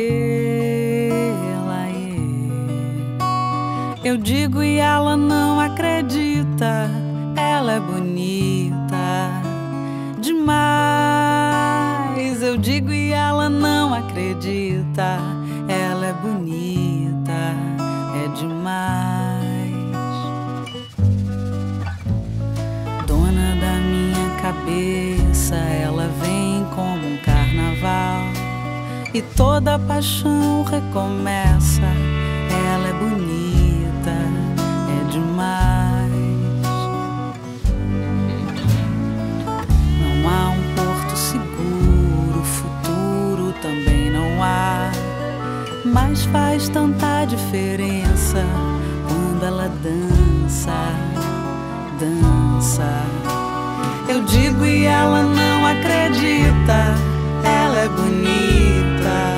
Eu digo e ela não acredita. Ela é bonita demais. Eu digo e ela não acredita. Ela é bonita, é demais. Dona da minha cabeça, ela vem como um carnaval e toda paixão recomeça. Ela é bonita, é demais. Não há um porto seguro, futuro também não há, mas faz tanta diferença quando ela dança, dança. Eu digo e ela não acredita. Ela é bonita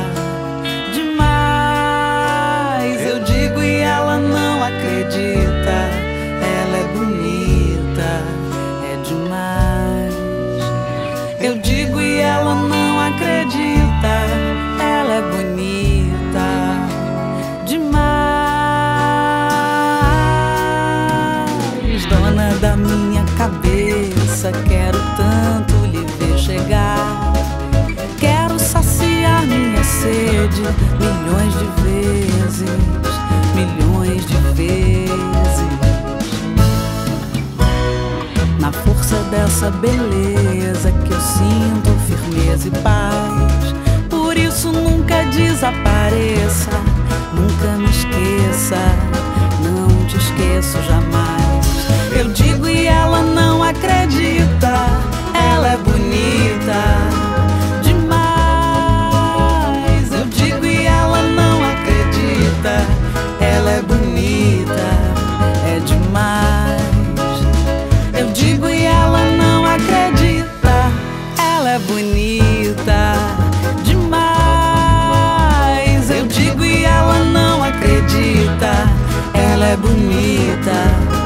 demais. Eu digo e ela não acredita. Ela é bonita, é demais. Eu digo e ela não acredita. Ela é bonita demais. Dona da minha cabeça, quero tanto lhe ver chegar. Quero saciar minha sede milhões de vezes, milhões de vezes. Na força dessa beleza que eu sinto firmeza e paz. Por isso nunca desapareça, nunca me esqueça, não te esqueço jamais. Eu digo e ela não acredita. Ela é bonita demais. Eu digo e ela não acredita. Ela é bonita, é demais. Eu digo e ela não acredita. Ela é bonita demais. Eu digo e ela não acredita. Ela é bonita